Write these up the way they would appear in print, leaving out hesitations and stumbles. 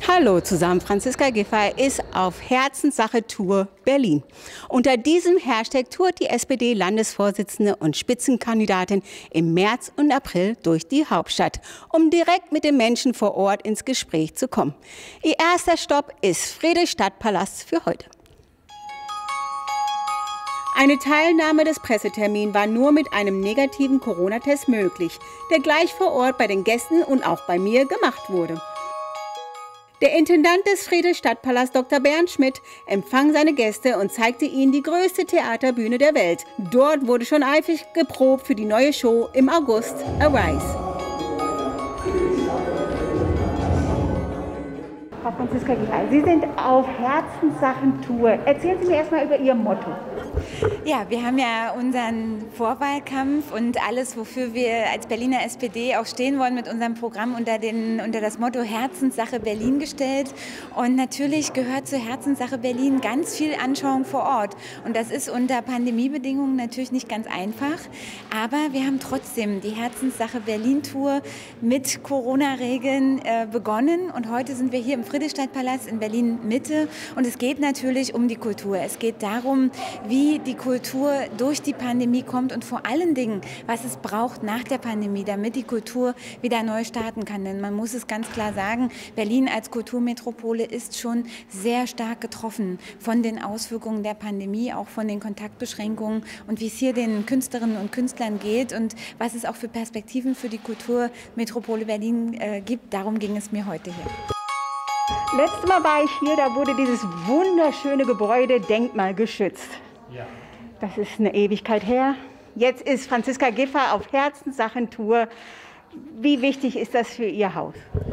Hallo zusammen, Franziska Giffey ist auf Herzenssache-Tour Berlin. Unter diesem Hashtag tourt die SPD-Landesvorsitzende und Spitzenkandidatin im März und April durch die Hauptstadt, um direkt mit den Menschen vor Ort ins Gespräch zu kommen. Ihr erster Stopp ist Friedrichstadtpalast für heute. Eine Teilnahme des Pressetermins war nur mit einem negativen Corona-Test möglich, der gleich vor Ort bei den Gästen und auch bei mir gemacht wurde. Der Intendant des Friedrichstadtpalasts, Dr. Bernd Schmidt, empfang seine Gäste und zeigte ihnen die größte Theaterbühne der Welt. Dort wurde schon eifrig geprobt für die neue Show im August, Arise. Frau Franziska Giffey, Sie sind auf Herzenssachen-Tour. Erzählen Sie mir erstmal über Ihr Motto. Ja, wir haben ja unseren Vorwahlkampf und alles, wofür wir als Berliner SPD auch stehen wollen, mit unserem Programm unter das Motto Herzenssache Berlin gestellt. Und natürlich gehört zur Herzenssache Berlin ganz viel Anschauung vor Ort. Und das ist unter Pandemiebedingungen natürlich nicht ganz einfach. Aber wir haben trotzdem die Herzenssache Berlin-Tour mit Corona-Regeln begonnen. Und heute sind wir hier im Friedrichstadtpalast in Berlin-Mitte. Und es geht natürlich um die Kultur. Es geht darum, wie die Kultur durch die Pandemie kommt und vor allen Dingen, was es braucht nach der Pandemie, damit die Kultur wieder neu starten kann. Denn man muss es ganz klar sagen, Berlin als Kulturmetropole ist schon sehr stark getroffen von den Auswirkungen der Pandemie, auch von den Kontaktbeschränkungen und wie es hier den Künstlerinnen und Künstlern geht und was es auch für Perspektiven für die Kulturmetropole Berlin gibt. Darum ging es mir heute hier. Letztes Mal war ich hier, da wurde dieses wunderschöne Gebäude denkmalgeschützt. Ja. Das ist eine Ewigkeit her. Jetzt ist Franziska Giffey auf Herzenssachen-Tour. Wie wichtig ist das für Ihr Haus?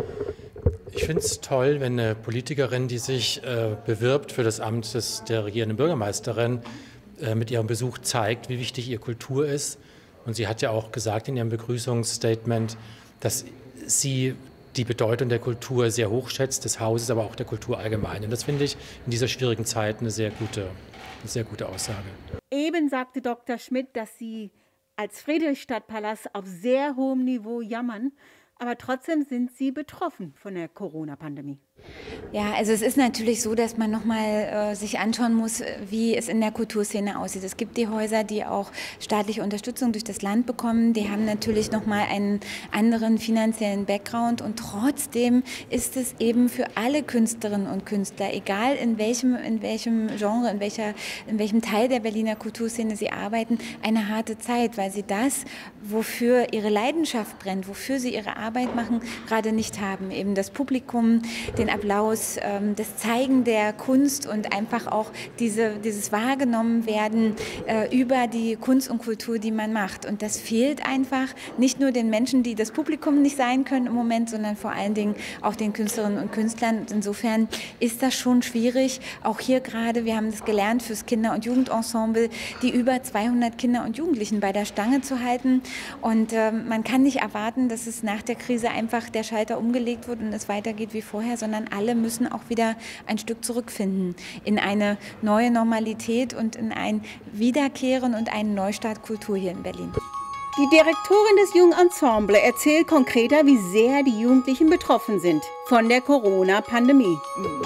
Ich finde es toll, wenn eine Politikerin, die sich bewirbt für das Amt der regierenden Bürgermeisterin, mit ihrem Besuch zeigt, wie wichtig ihr Kultur ist. Und sie hat ja auch gesagt in ihrem Begrüßungsstatement, dass sie die Bedeutung der Kultur sehr hoch schätzt, des Hauses, aber auch der Kultur allgemein. Und das finde ich in dieser schwierigen Zeit eine sehr gute Aussage. Eben sagte Dr. Schmidt, dass Sie als Friedrichstadtpalast auf sehr hohem Niveau jammern, aber trotzdem sind Sie betroffen von der Corona-Pandemie. Ja, also es ist natürlich so, dass man nochmal sich anschauen muss, wie es in der Kulturszene aussieht. Es gibt die Häuser, die auch staatliche Unterstützung durch das Land bekommen. Die haben natürlich nochmal einen anderen finanziellen Background und trotzdem ist es eben für alle Künstlerinnen und Künstler, egal in welchem Genre, in welchem Teil der Berliner Kulturszene sie arbeiten, eine harte Zeit, weil sie das, wofür ihre Leidenschaft brennt, wofür sie ihre Arbeit machen, gerade nicht haben. Eben das Publikum, den Applaus, das Zeigen der Kunst und einfach auch dieses wahrgenommen werden über die Kunst und Kultur, die man macht. Und das fehlt einfach nicht nur den Menschen, die das Publikum nicht sein können im Moment, sondern vor allen Dingen auch den Künstlerinnen und Künstlern. Und insofern ist das schon schwierig. Auch hier gerade, wir haben das gelernt, fürs Kinder- und Jugendensemble, die über 200 Kinder und Jugendlichen bei der Stange zu halten. Und man kann nicht erwarten, dass es nach der Krise einfach der Schalter umgelegt wird und es weitergeht wie vorher, sondern alle müssen auch wieder ein Stück zurückfinden in eine neue Normalität und in ein Wiederkehren und einen Neustart Kultur hier in Berlin. Die Direktorin des Jugendensemble erzählt konkreter, wie sehr die Jugendlichen betroffen sind von der Corona-Pandemie.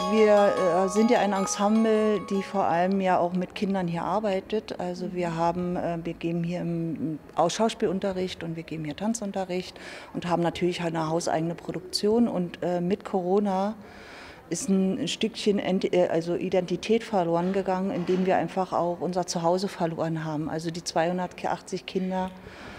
Wir sind ja ein Ensemble, die vor allem ja auch mit Kindern hier arbeitet. Also wir geben hier im Schauspielunterricht und wir geben hier Tanzunterricht und haben natürlich halt eine hauseigene Produktion. Und mit Corona ist ein Stückchen Identität verloren gegangen, indem wir einfach auch unser Zuhause verloren haben. Also die 280 Kinder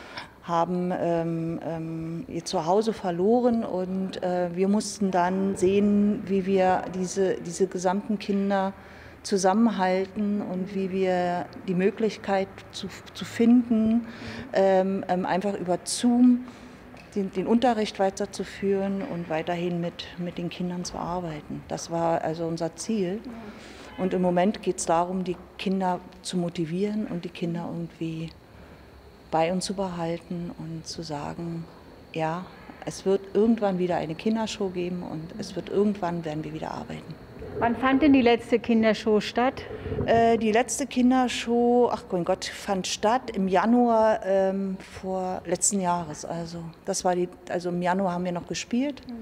haben ihr Zuhause verloren und wir mussten dann sehen, wie wir diese gesamten Kinder zusammenhalten und wie wir die Möglichkeit zu finden, einfach über Zoom den Unterricht weiterzuführen und weiterhin mit den Kindern zu arbeiten. Das war also unser Ziel. Und im Moment geht es darum, die Kinder zu motivieren und die Kinder irgendwie bei uns zu behalten und zu sagen, ja, es wird irgendwann wieder eine Kindershow geben und werden wir wieder arbeiten. Wann fand denn die letzte Kindershow statt? Die letzte Kindershow, ach mein Gott, fand statt im Januar vor letzten Jahres. Also im Januar haben wir noch gespielt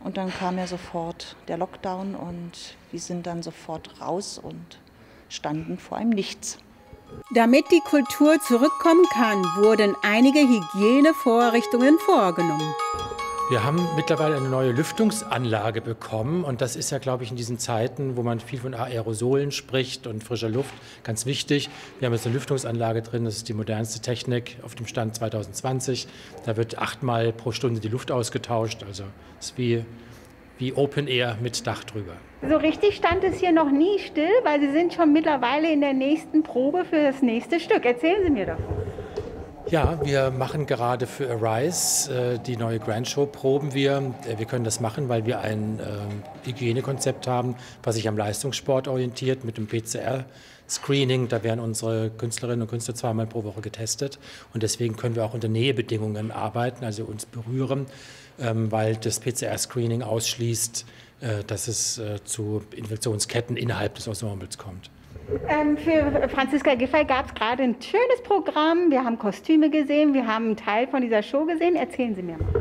Und dann kam ja sofort der Lockdown und wir sind dann sofort raus und standen vor einem Nichts. Damit die Kultur zurückkommen kann, wurden einige Hygienevorrichtungen vorgenommen. Wir haben mittlerweile eine neue Lüftungsanlage bekommen und das ist ja, glaube ich, in diesen Zeiten, wo man viel von Aerosolen spricht und frischer Luft, ganz wichtig. Wir haben jetzt eine Lüftungsanlage drin, das ist die modernste Technik auf dem Stand 2020. Da wird 8-mal pro Stunde die Luft ausgetauscht, also es ist wie Open Air mit Dach drüber. So richtig stand es hier noch nie still, weil Sie sind schon mittlerweile in der nächsten Probe für das nächste Stück. Erzählen Sie mir davon. Ja, wir machen gerade für Arise die neue Grand Show, proben wir. Wir können das machen, weil wir ein Hygienekonzept haben, was sich am Leistungssport orientiert mit dem PCR-Screening. Da werden unsere Künstlerinnen und Künstler 2-mal pro Woche getestet. Und deswegen können wir auch unter Nähebedingungen arbeiten, also uns berühren, weil das PCR-Screening ausschließt, dass es zu Infektionsketten innerhalb des Ensembles kommt. Für Franziska Giffey gab es gerade ein schönes Programm. Wir haben Kostüme gesehen, wir haben einen Teil von dieser Show gesehen. Erzählen Sie mir mal.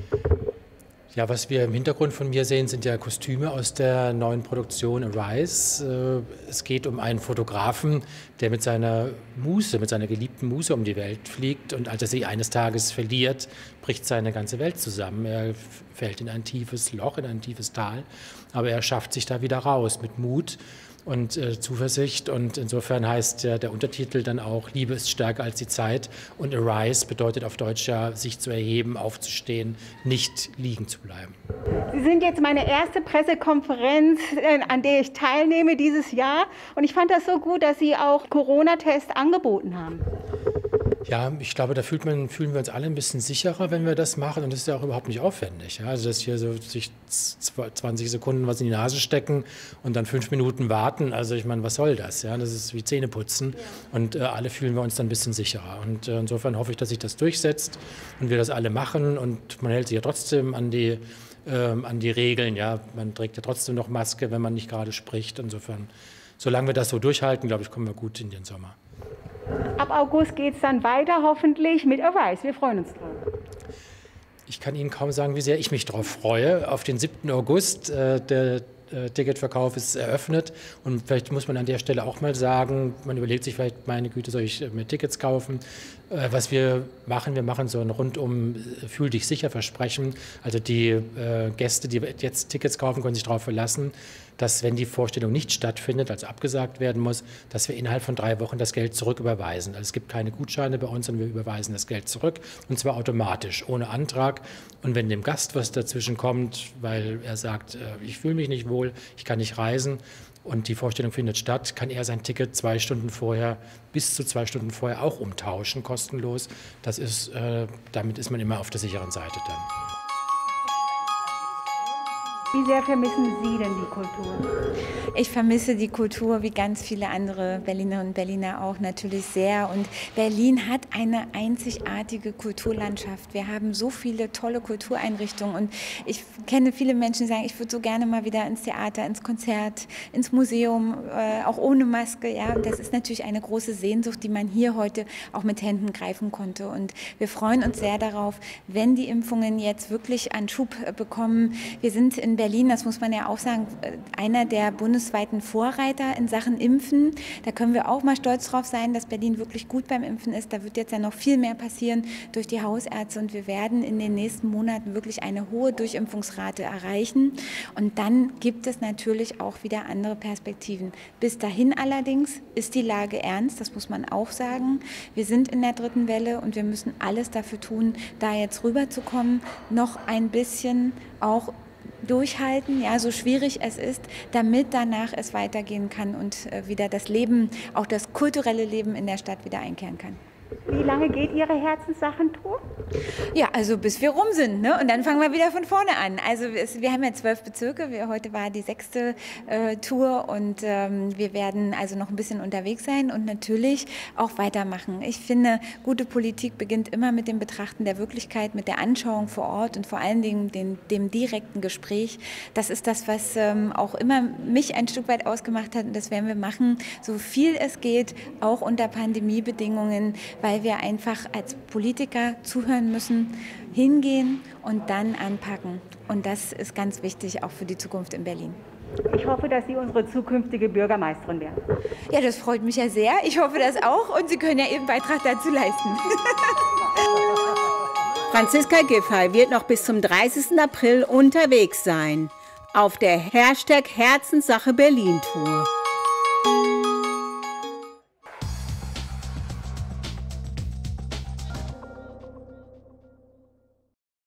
Ja, was wir im Hintergrund von mir sehen, sind ja Kostüme aus der neuen Produktion Arise. Es geht um einen Fotografen, der mit seiner Muse, mit seiner geliebten Muse um die Welt fliegt. Und als er sie eines Tages verliert, bricht seine ganze Welt zusammen. Er fällt in ein tiefes Loch, in ein tiefes Tal. Aber er schafft sich da wieder raus mit Mut und Zuversicht. Und insofern heißt der Untertitel dann auch Liebe ist stärker als die Zeit. Und Arise bedeutet auf Deutsch ja, sich zu erheben, aufzustehen, nicht liegen zu bleiben. Sie sind jetzt meine erste Pressekonferenz, an der ich teilnehme dieses Jahr. Und ich fand das so gut, dass Sie auch Corona-Test angeboten haben. Ja, ich glaube, da fühlen wir uns alle ein bisschen sicherer, wenn wir das machen. Und das ist ja auch überhaupt nicht aufwendig. Ja? Also, dass hier so sich 20 Sekunden was in die Nase stecken und dann 5 Minuten warten. Also, ich meine, was soll das? Ja? Das ist wie Zähneputzen. Ja. Und alle fühlen wir uns dann ein bisschen sicherer. Und insofern hoffe ich, dass sich das durchsetzt und wir das alle machen. Und man hält sich ja trotzdem an die Regeln. Ja? Man trägt ja trotzdem noch Maske, wenn man nicht gerade spricht. Insofern, solange wir das so durchhalten, glaube ich, kommen wir gut in den Sommer. Ab August geht es dann weiter, hoffentlich mit Arise. Wir freuen uns drauf. Ich kann Ihnen kaum sagen, wie sehr ich mich darauf freue. Auf den 7. August, der Ticketverkauf ist eröffnet. Und vielleicht muss man an der Stelle auch mal sagen, man überlegt sich vielleicht, meine Güte, soll ich mir Tickets kaufen? Was wir machen so ein rundum Fühl dich sicher Versprechen. Also die Gäste, die jetzt Tickets kaufen, können sich darauf verlassen, dass, wenn die Vorstellung nicht stattfindet, also abgesagt werden muss, dass wir innerhalb von 3 Wochen das Geld zurücküberweisen. Also es gibt keine Gutscheine bei uns, sondern wir überweisen das Geld zurück, und zwar automatisch, ohne Antrag. Und wenn dem Gast was dazwischen kommt, weil er sagt, ich fühle mich nicht wohl, ich kann nicht reisen und die Vorstellung findet statt, kann er sein Ticket 2 Stunden vorher, bis zu 2 Stunden vorher auch umtauschen, kostenlos. Das ist, damit ist man immer auf der sicheren Seite dann. Wie sehr vermissen Sie denn die Kultur? Ich vermisse die Kultur, wie ganz viele andere Berlinerinnen und Berliner auch, natürlich sehr. Und Berlin hat eine einzigartige Kulturlandschaft. Wir haben so viele tolle Kultureinrichtungen. Und ich kenne viele Menschen, die sagen, ich würde so gerne mal wieder ins Theater, ins Konzert, ins Museum, auch ohne Maske. Ja, und das ist natürlich eine große Sehnsucht, die man hier heute auch mit Händen greifen konnte. Und wir freuen uns sehr darauf, wenn die Impfungen jetzt wirklich an Schub bekommen. Wir sind in Berlin, das muss man ja auch sagen, einer der bundesweiten Vorreiter in Sachen Impfen. Da können wir auch mal stolz drauf sein, dass Berlin wirklich gut beim Impfen ist. Da wird jetzt ja noch viel mehr passieren durch die Hausärzte und wir werden in den nächsten Monaten wirklich eine hohe Durchimpfungsrate erreichen. Und dann gibt es natürlich auch wieder andere Perspektiven. Bis dahin allerdings ist die Lage ernst, das muss man auch sagen. Wir sind in der 3. Welle und wir müssen alles dafür tun, da jetzt rüberzukommen, noch ein bisschen auch durchhalten, ja, so schwierig es ist, damit danach es weitergehen kann und wieder das Leben, auch das kulturelle Leben in der Stadt wieder einkehren kann. Wie lange geht Ihre Herzenssachentour? Ja, also bis wir rum sind, ne? Und dann fangen wir wieder von vorne an. Also wir haben ja 12 Bezirke, heute war die 6. Tour und wir werden also noch ein bisschen unterwegs sein und natürlich auch weitermachen. Ich finde, gute Politik beginnt immer mit dem Betrachten der Wirklichkeit, mit der Anschauung vor Ort und vor allen Dingen dem direkten Gespräch. Das ist das, was auch immer mich ein Stück weit ausgemacht hat und das werden wir machen, so viel es geht, auch unter Pandemiebedingungen. weil wir einfach als Politiker zuhören müssen, hingehen und dann anpacken. Und das ist ganz wichtig, auch für die Zukunft in Berlin. Ich hoffe, dass Sie unsere zukünftige Bürgermeisterin werden. Ja, das freut mich ja sehr. Ich hoffe das auch und Sie können ja Ihren Beitrag dazu leisten. Franziska Giffey wird noch bis zum 30. April unterwegs sein auf der #Herzenssache Berlin Tour.